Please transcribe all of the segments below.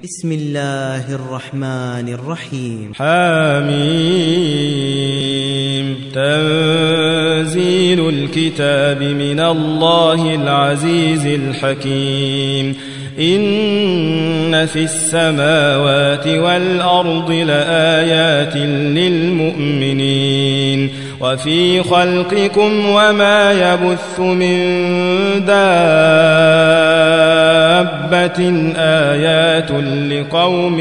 بسم الله الرحمن الرحيم. حميم. تنزيل الكتاب من الله العزيز الحكيم. إن في السماوات والأرض لآيات للمؤمنين وفي خلقكم وما يبث من دابة آيات لقوم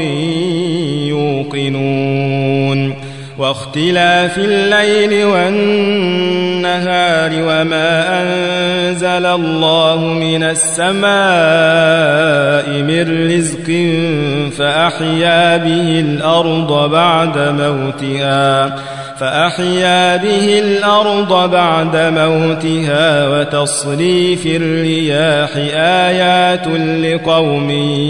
يوقنون واختلاف الليل والنهار وما أنزل الله من السماء من رزق فأحيا به الأرض بعد موتها وتصريف الرياح آيات لقوم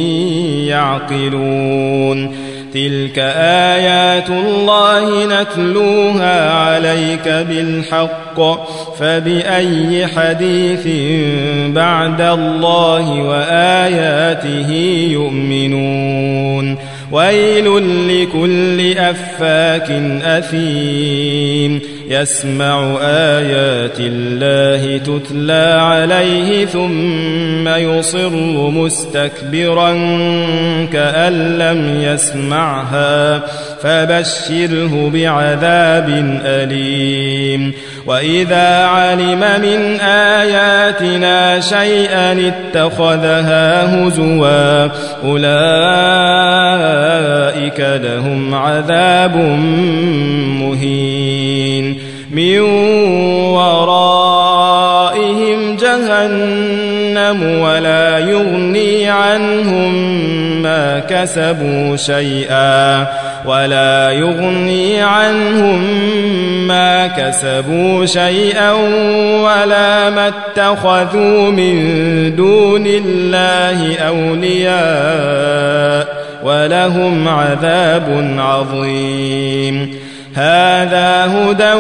يعقلون تلك آيات الله نتلوها عليك بالحق فبأي حديث بعد الله وآياته يؤمنون ويل لكل أفاك أثيم يسمع آيات الله تتلى عليه ثم يصر مستكبرا كأن لم يسمعها فبشره بعذاب أليم وإذا علم من آياتنا شيئا اتخذها هزوا أولئك لهم عذاب مهين من ورائهم جهنم ولا يغني عنهم ما كسبوا شيئا ولا ما اتخذوا من دون الله أولياء ولهم عذاب عظيم هذا هدى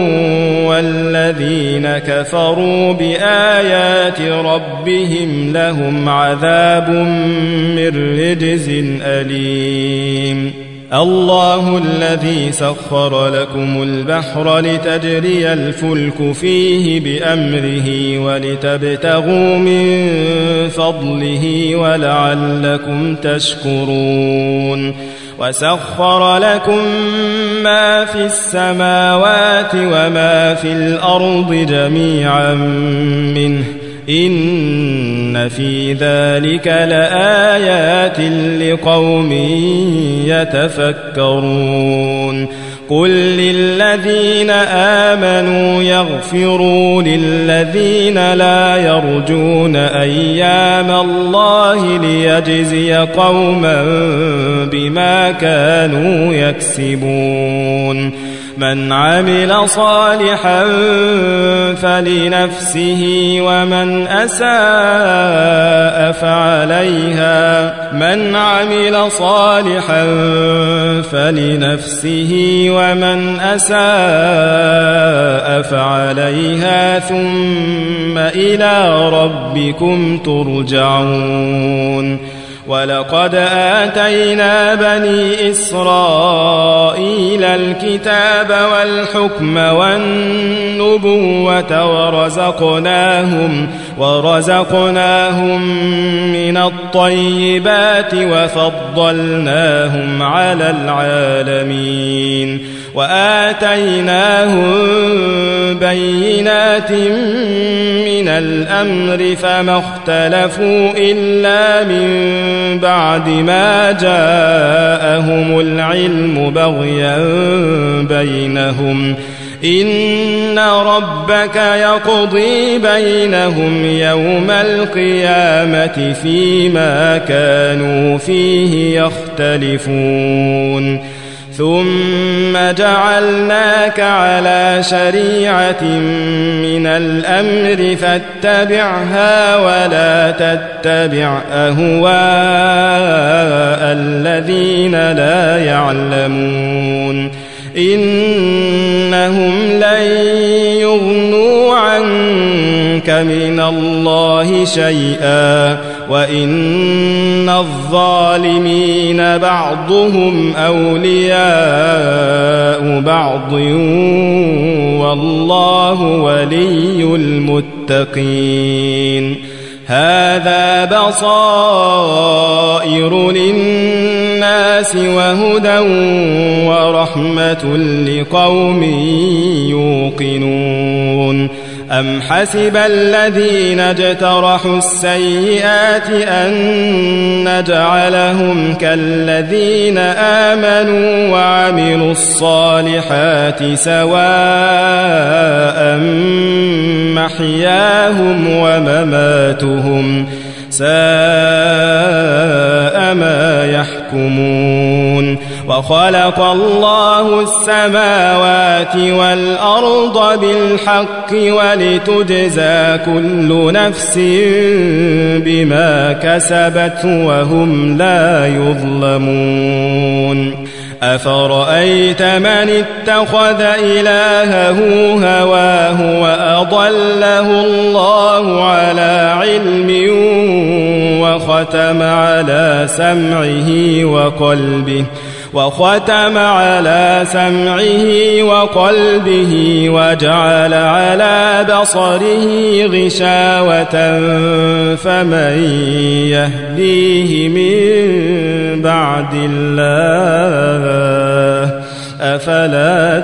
والذين كفروا بآيات ربهم لهم عذاب من رجز أليم الله الذي سخر لكم البحر لتجري الفلك فيه بأمره ولتبتغوا من فضله ولعلكم تشكرون وسخر لكم ما في السماوات وما في الأرض جميعا منه إن في ذلك لآيات لقوم يتفكرون قل للذين آمنوا يغفروا للذين لا يرجون أيام الله ليجزي قوما بما كانوا يكسبون من عمل صالحا فلنفسه ومن أساء فعليها ثم إلى ربكم ترجعون ولقد آتينا بني إسرائيل الكتاب والحكم والنبوة ورزقناهم من الطيبات وفضلناهم على العالمين وآتيناهم بينات من الأمر فما اختلفوا إلا من بعد ما جاءهم العلم بغيا بينهم إن ربك يقضي بينهم يوم القيامة فيما كانوا فيه يختلفون ثم جعلناك على شريعة من الأمر فاتبعها ولا تتبع أهواء الذين لا يعلمون إنهم لن يغنوا عنك من الله شيئا وإن الظالمين بعضهم أولياء بعض والله ولي المتقين هذا بصائر للناس وهدى ورحمة لقوم يوقنون أم حسب الذين اجترحوا السيئات أن نجعلهم كالذين آمنوا وعملوا الصالحات سواء محياهم ومماتهم ساء ما يحكمون وخلق الله السماوات والأرض بالحق ولتجزى كل نفس بما كسبت وهم لا يظلمون أفرأيت من اتخذ إلهه هواه وأضله الله على علم وختم على سمعه وقلبه وجعل على بصره غشاوة فمن يهديه من بعد الله أفلا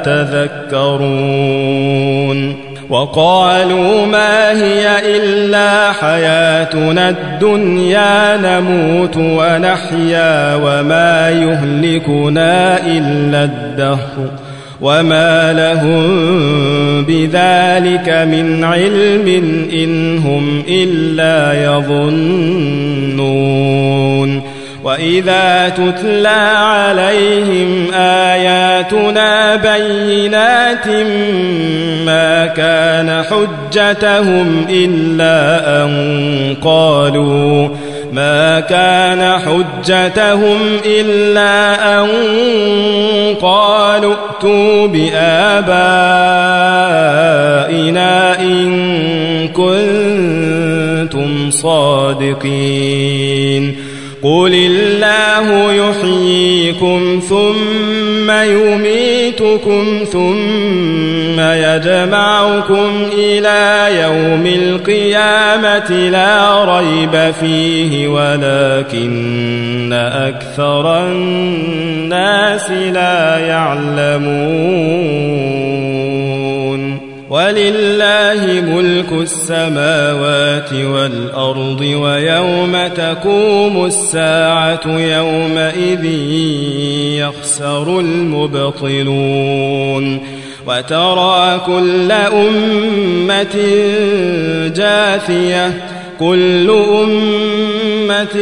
تذكرون وقالوا ما هي إلا حياتنا الدنيا نموت ونحيا وما يهلكنا إلا الدهر وما لهم بذلك من علم إن هم إلا يظنون وإذا تتلى عليهم آياتنا بينات ما كان حجتهم إلا أن قالوا ائتوا بآبائنا إن كنتم صادقين قل الله يحييكم ثم يميتكم ثم يجمعكم إلى يوم القيامة لا ريب فيه ولكن أكثر الناس لا يعلمون ولله ملك السماوات والأرض ويوم تقوم الساعة يومئذ يخسر المبطلون وترى كل أمة جاثية كل أمة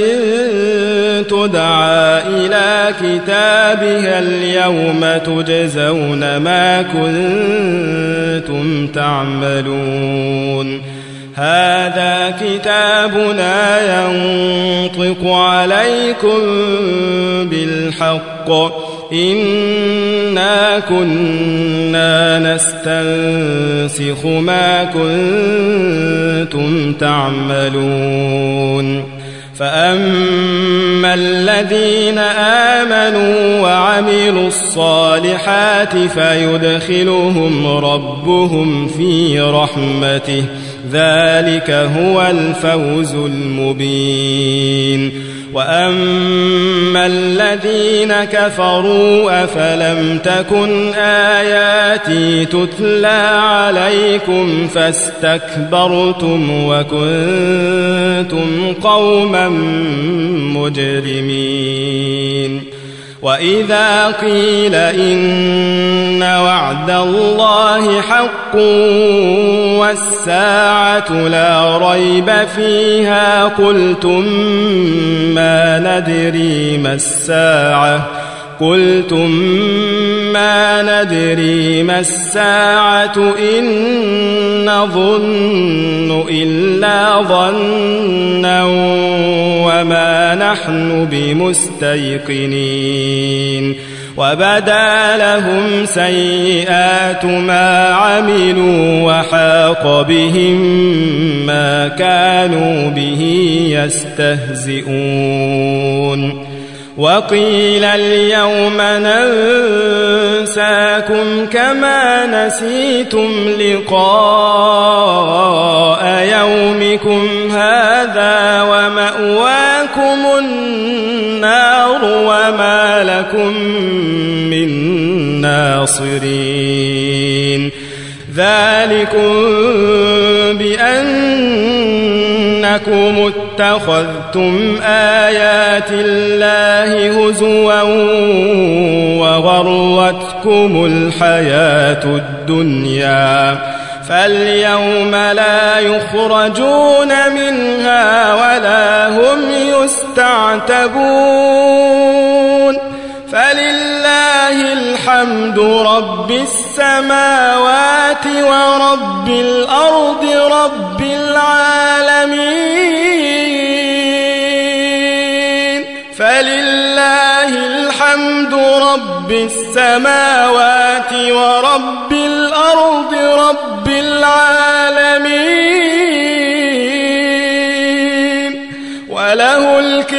تدعى إلى كتابها اليوم تجزون ما كنتم تعملون هذا كتابنا ينطق عليكم بالحق إنا كنا نستنسخ ما كنتم تعملون فأما الذين آمنوا وعملوا الصالحات فيدخلهم ربهم في رحمته ذلك هو الفوز المبين وأما الذين كفروا أفلم تكن آياتي تتلى عليكم فاستكبرتم وكنتم قوما مجرمين وإذا قيل إن وعد الله حق والساعة لا ريب فيها قلتم ما ندري ما الساعة إن نظن إلا ظنا وما نحن بمستيقنين وبدا لهم سيئات ما عملوا وحاق بهم ما كانوا به يستهزئون وقيل اليوم ننساكم كما نسيتم لقاء يومكم هذا ومأواكم النار وما لكم من ناصرين ذلكم بأنكم اتخذتم آيات الله هزوا وغرتكم الحياة الدنيا فاليوم لا يخرجون منها ولا هم يستعتبون فلله الحمد رب السماوات ورب الأرض رب العالمين فلله الحمد رب السماوات ورب الأرض رب العالمين وله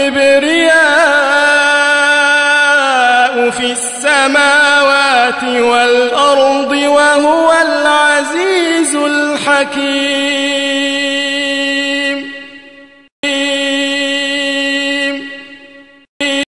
الكبرياء في السماوات والأرض وهو العزيز الحكيم